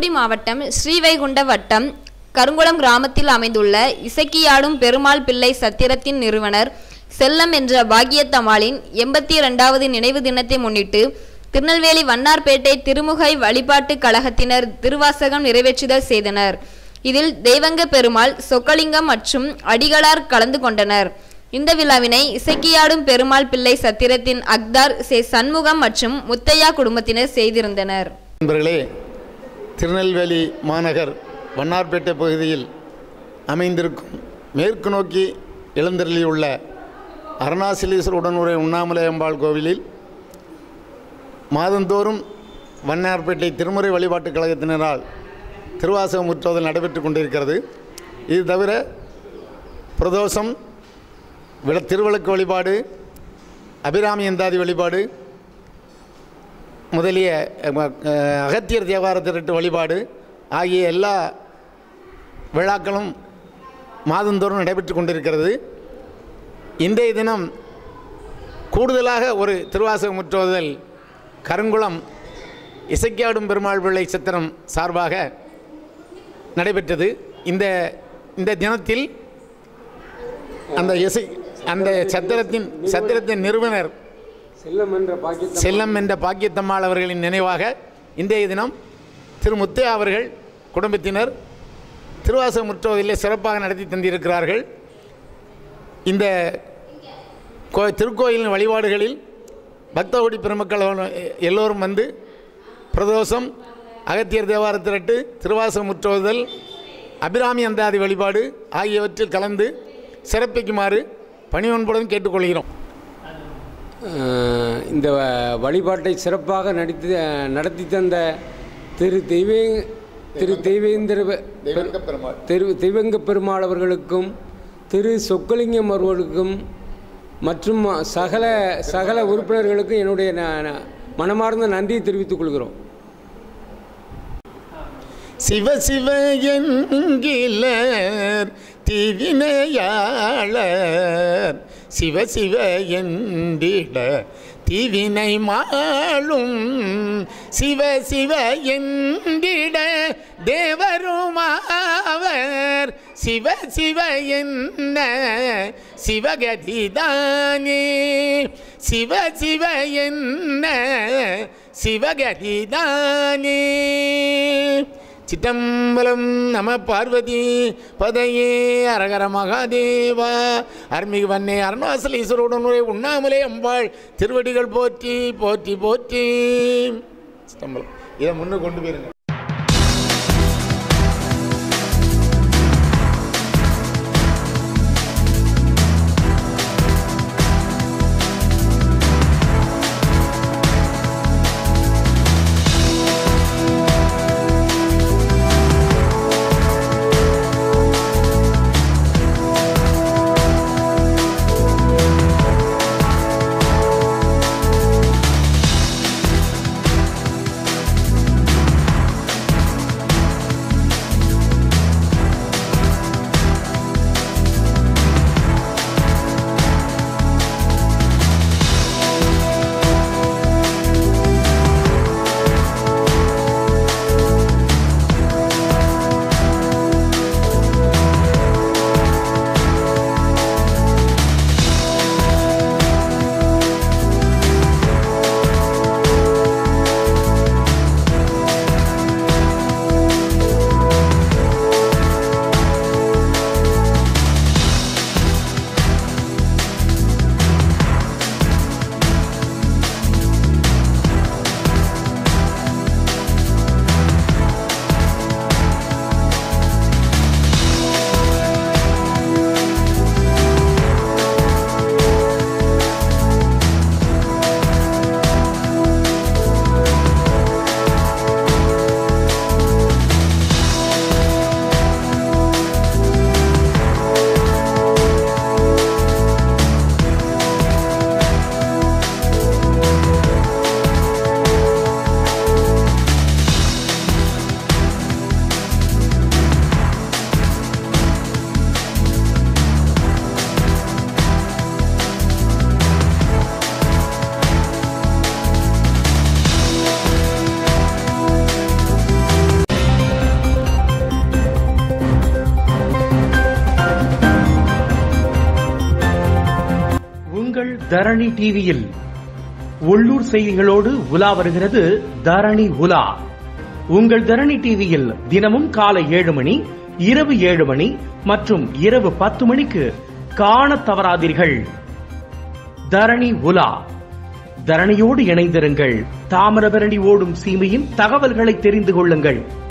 தூத்துக்குடி மாவட்டம் ஸ்ரீவைகுண்ட வட்டம் கருங்குளம் கிராமத்தில் அமைந்துள்ள இசக்கியாடும் பெருமாள் பிள்ளை சத்திரத்தின் நிறுவனர் செல்லம் என்ற பாக்கியத்தம்மாளின் 82வது நினைவு தினத்தை முன்னிட்டு திருநெல்வேலி வண்ணார்பேட்டை திருமுகை வழிபாட்டு கழகத்தினர் திருவாசகம் நிறைவேற்றுதல் செய்தனர். இதில் தெய்வங்க பெருமாள், சொக்கலிங்கம் மற்றும் அடிகளார் கலந்து கொண்டனர். இந்த விழாவினை இசக்கியாடும் பெருமாள் பிள்ளை சத்திரத்தின் அக்தார் சே சண்முகம் மற்றும் முத்தையா குடும்பத்தினர் செய்திருந்தனர். நண்பர்களே, திருநெல்வேலி மாநகர் வண்ணார்பேட்டை பகுதியில் அமைந்திருக்கும் மேற்கு நோக்கி எழுந்தருளியுள்ள அருணாசலேஸ்வரர் உடனுரை உண்ணாமலை அம்பாள் கோவிலில் மாதந்தோறும் வண்ணார்பேட்டை திருமுறை வழிபாட்டுக் கழகத்தினரால் திருவாசகம் முற்றுதல் நடைபெற்று கொண்டிருக்கிறது. இது தவிர பிரதோஷம், திருவிளக்கு வழிபாடு, அபிராமி எந்தாதி வழிபாடு முதலிய அகத்தியர் தேவார திரட்டு வழிபாடு ஆகிய எல்லா விழாக்களும் மாதந்தோறும் நடைபெற்று கொண்டிருக்கிறது. இன்றைய தினம் கூடுதலாக ஒரு திருவாசக முற்றுதல் கருங்குளம் இசக்கியாடும் பெருமாள் பிள்ளை சத்திரம் சார்பாக நடைபெற்றது. இந்த தினத்தில் அந்த சத்திரத்தின் நிறுவனர் செல்லம் என்ற பாக்கியத்தம்மாள் அவர்களின் நினைவாக இன்றைய தினம் திரு முத்தையா அவர்கள் குடும்பத்தினர் திருவாசக முற்றுவதிலே சிறப்பாக நடத்தி தந்திருக்கிறார்கள். இந்த திருக்கோயிலின் வழிபாடுகளில் பக்தகோடி பெருமக்கள் எல்லோரும் வந்து பிரதோஷம், அகத்தியர் தேவார திரட்டு, திருவாசக முற்றுவதல், அபிராமி அந்தாதி வழிபாடு ஆகியவற்றில் கலந்து சிறப்பிக்குமாறு பணிவன்புடன் கேட்டுக்கொள்கிறோம். இந்த வழிபாட்டை சிறப்பாக நடத்தி தந்த தெய்வங்க பெருமாள் அவர்களுக்கும் திரு சொக்கலிங்கம் அவர்களுக்கும் மற்றும் சகல உறுப்பினர்களுக்கும் என்னுடைய மனமார்ந்த நன்றியை தெரிவித்துக் கொள்கிறோம். சிவ சிவ என்கிலர் தீவினையாளர், சிவ சிவ என்றிட தீவினை மாளும், சிவ சிவ என்றிட தேவருமாவர், சிவ சிவ என்ன சிவகதிதானே, சிவ சிவ என்ன சிவகதிதானே. சிற்றம்பலம். நம பார்வதி பதையே அரகர மகாதேவா. அருள்மிகு வன்னே அருணாசலேஸ்வரருடன் உண்ணாமலே அம்பாள் திருவடிகள் போற்றி போற்றி போற்றி. சிற்றம்பலம். இதை முன்னே கொண்டு போயிருங்க. தரணி டிவியில் உள்ளூர் செய்திகளோடு உலா வருகிறது தரணி உலா. உங்கள் தரணி டிவியில் தினமும் காலை 7 மணி, இரவு 7 மணி மற்றும் இரவு 10 மணிக்கு காண தவறாதீர்கள். தரணி உலா. தரணியோடு இணைந்திருங்கள். தாமிரபரணி ஓடும் சீமையின் தகவல்களை தெரிந்து கொள்ளுங்கள்.